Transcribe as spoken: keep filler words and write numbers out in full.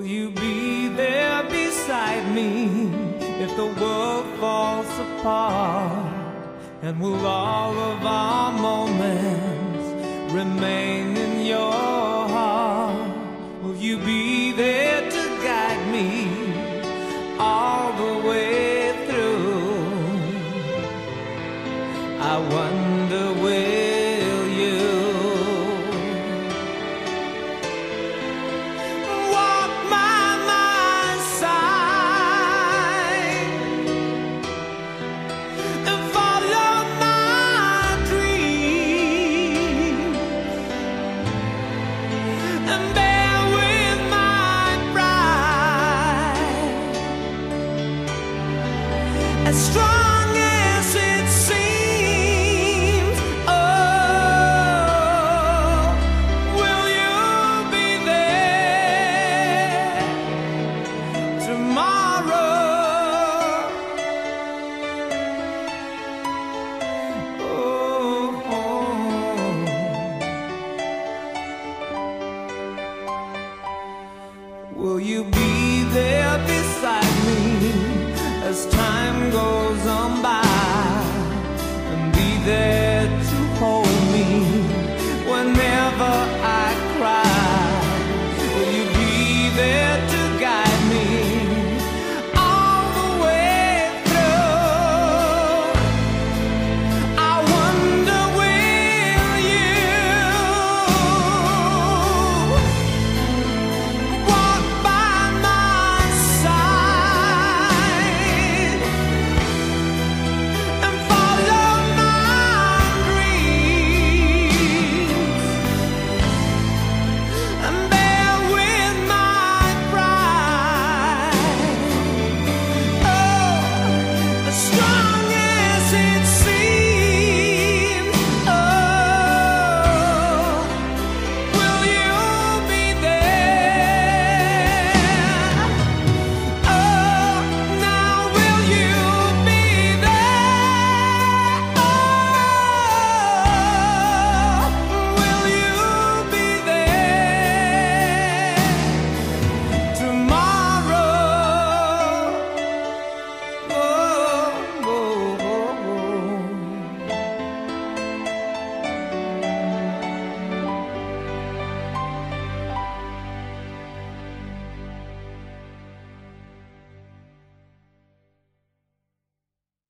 Will you be there beside me if the world falls apart? And will all of our moments remain in your heart? Will you be there to guide me all the way through? I wonder, will you walk by my side and follow my dreams and bear with my pride, as strong as it seems? Oh, will you be there tomorrow? Oh, will you be there beside me as time goes on by?